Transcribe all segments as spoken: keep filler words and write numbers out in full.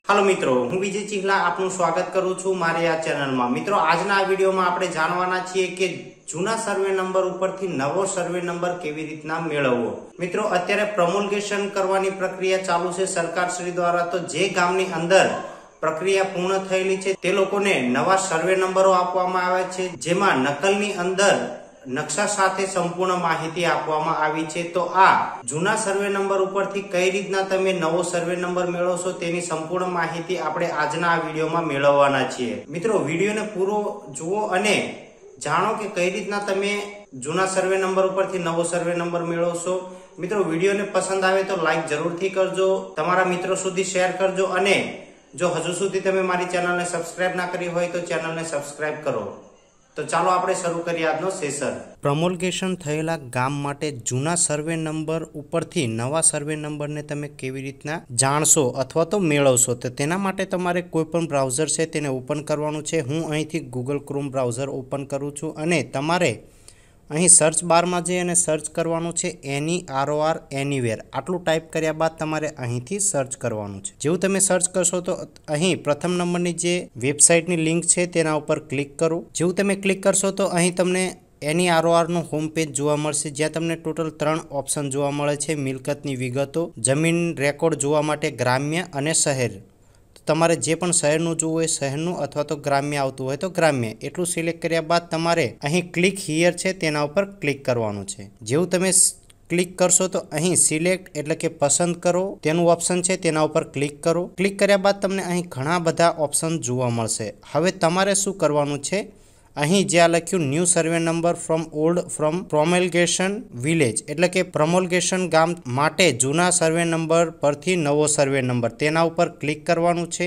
Hello मित्रों, हूँ विजय चिहला आपનું સ્વાગત કરું છું મારી આ ચેનલમાં। મિત્રો આજના આ વિડીયોમાં આપણે જાણવાના છીએ કે જૂના સર્વે નંબર ઉપરથી નવો સર્વે નંબર કેવી રીતના મેળવવો। મિત્રો અત્યારે પ્રમોલ્ગેશન કરવાની પ્રક્રિયા ચાલુ છે સરકારશ્રી દ્વારા। તો જે ગામની અંદર પ્રક્રિયા પૂર્ણ થયેલી છે તે લોકોને નવા સર્વે નંબરો આપવામાં આવે છે, જેમાં નકલની અંદર નકશા સાથે સંપૂર્ણ માહિતી આપવામાં આવી છે। તો આ જૂના સર્વે નંબર ઉપરથી કઈ રીતના તમે નવો સર્વે નંબર મેળવશો તેની સંપૂર્ણ માહિતી આપણે આજના આ વિડીયોમાં મેળવવાના છીએ। મિત્રો વિડીયોને પૂરો જુઓ અને જાણો કે કઈ રીતના તમે જૂના સર્વે નંબર ઉપરથી નવો સર્વે નંબર મેળવશો। મિત્રો વિડીયોને પસંદ આવે તો લાઈક જરૂરથી કરજો, તમારા મિત્રો સુધી શેર કરજો અને જો હજુ સુધી તમે મારી ચેનલને સબસ્ક્રાઇબ ના કરી હોય તો ચેનલને સબસ્ક્રાઇબ કરો। તો ચાલો આપણે શરૂ કરીએ આજનો સેશન। પ્રમોલ્ગેશન થયેલા ગામ માટે જૂના સર્વે નંબર ઉપરથી નવા સર્વે નંબરને તમે કેવી રીતના જાણશો અથવા તો મેળવશો, તો તેના માટે તમારે કોઈ પણ બ્રાઉઝર છે તેને ઓપન કરવાનું છે। હું અહીંથી ગૂગલ ક્રોમ બ્રાઉઝર ઓપન કરું છું અને તમારે અહીં સર્ચ બારમાં જઈ અને સર્ચ કરવાનું છે એની આરઓઆર એનીવેર। આટલું ટાઈપ કર્યા બાદ તમારે અહીંથી સર્ચ કરવાનું છે। જેવું તમે સર્ચ કરશો તો અહીં પ્રથમ નંબરની જે વેબસાઇટની લિંક છે તેના ઉપર ક્લિક કરો। જેવું તમે ક્લિક કરશો તો અહીં તમને એની આરઓઆરનું હોમ પેજ જોવા મળશે, જ્યાં તમને ટોટલ ત્રણ ઓપ્શન જોવા મળે છે: મિલકતની વિગતો, જમીન રેકોર્ડ જોવા માટે ગ્રામ્ય અને શહેર। તમારે જે પણ શહેરનું જોવું હોય શહેરનું અથવા તો ગ્રામ્ય આવતું હોય તો ગ્રામ્ય, એટલું સિલેક્ટ કર્યા બાદ તમારે અહીં ક્લિક હિયર છે તેના ઉપર ક્લિક કરવાનું છે। જેવું તમે ક્લિક કરશો તો અહીં સિલેક્ટ એટલે કે પસંદ કરો તેનું ઓપ્શન છે તેના ઉપર ક્લિક કરો। ક્લિક કર્યા બાદ તમને અહીં ઘણા બધા ઓપ્શન જોવા મળશે। હવે તમારે શું કરવાનું છે, અહીં જ્યાં લખ્યું new survey number from old from promulgation village એટલે કે પ્રમોલ્ગેશન ગામ માટે જૂના સર્વે નંબર પરથી નવો સર્વે નંબર, તેના ઉપર ક્લિક કરવાનું છે।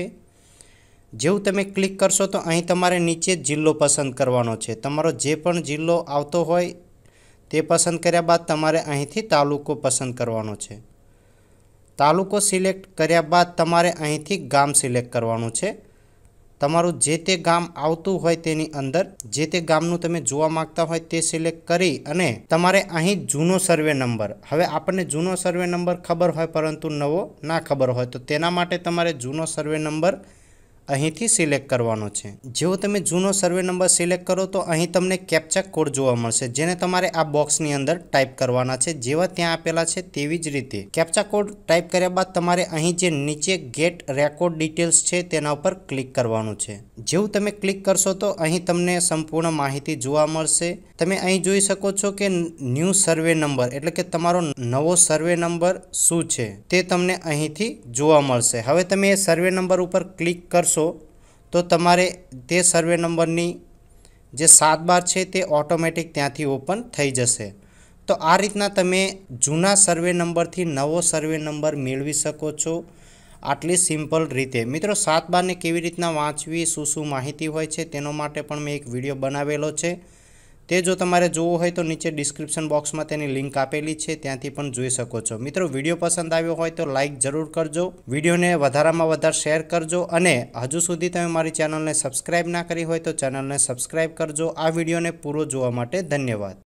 જેવું તમે ક્લિક કરશો તો અહીં તમારે નીચે જિલ્લો પસંદ કરવાનો છે। તમારો જે પણ જિલ્લો આવતો હોય તે પસંદ કર્યા બાદ તમારે અહીંથી તાલુકો પસંદ કરવાનો છે। તાલુકો સિલેક્ટ કર્યા બાદ તમારે અહીંથી ગામ સિલેક્ટ કરવાનું છે। તમારું જે તે ગામ આવતું હોય તેની અંદર જે તે ગામનું તમે જોવા માંગતા હોય તે સિલેક્ટ કરી અને તમારે અહીં જૂનો સર્વે નંબર, હવે આપણને જૂનો સર્વે નંબર ખબર હોય પરંતુ નવો ના ખબર હોય તો તેના માટે તમારે જૂનો સર્વે નંબર અહીંથી સિલેક્ટ કરવાનો છે। જેવો તમે જૂનો સર્વે નંબર સિલેક્ટ કરો તો અહીં તમને કેપ્ચા કોડ જોવા મળશે, જેને તમારે આ બોક્સની અંદર ટાઈપ કરવાના છે। જેવા ત્યાં આપેલા છે તેવી જ રીતે કેપ્ચા કોડ ટાઈપ કર્યા બાદ તમારે અહીં જે નીચે ગેટ રેકોર્ડ ડિટેલ્સ છે તેના ઉપર ક્લિક કરવાનું છે। જેવું તમે ક્લિક કરશો તો અહીં તમને સંપૂર્ણ માહિતી જોવા મળશે। તમે અહીં જોઈ શકો છો કે ન્યૂ સર્વે નંબર એટલે કે તમારો નવો સર્વે નંબર શું છે તે તમને અહીંથી જોવા મળશે। હવે તમે એ સર્વે નંબર ઉપર ક્લિક કરશો તો તમારે તે સર્વે નંબરની જે સાત બાર છે તે ઓટોમેટિક ત્યાંથી ઓપન થઈ જશે। તો આ રીતના તમે જૂના સર્વે નંબરથી નવો સર્વે નંબર મેળવી શકો છો, આટલી સિમ્પલ રીતે। મિત્રો સાત બારને કેવી રીતના વાંચવી, શું શું માહિતી હોય છે તેનો માટે પણ મેં એક વિડીયો બનાવેલો છે, તે જો તમારે જોવું હોય તો નીચે ડિસ્ક્રિપ્શન બોક્સમાં તેની લિંક આપેલી છે, ત્યાંથી પણ જોઈ શકો છો। મિત્રો વિડીયો પસંદ આવ્યો હોય તો લાઇક જરૂર કરજો, વિડીયોને વધારામાં વધારે શેર કરજો અને હજુ સુધી તમે મારી ચેનલને સબસ્ક્રાઇબ ના કરી હોય તો ચેનલને સબસ્ક્રાઇબ કરજો। આ વિડીયોને પૂરો જોવા માટે ધન્યવાદ।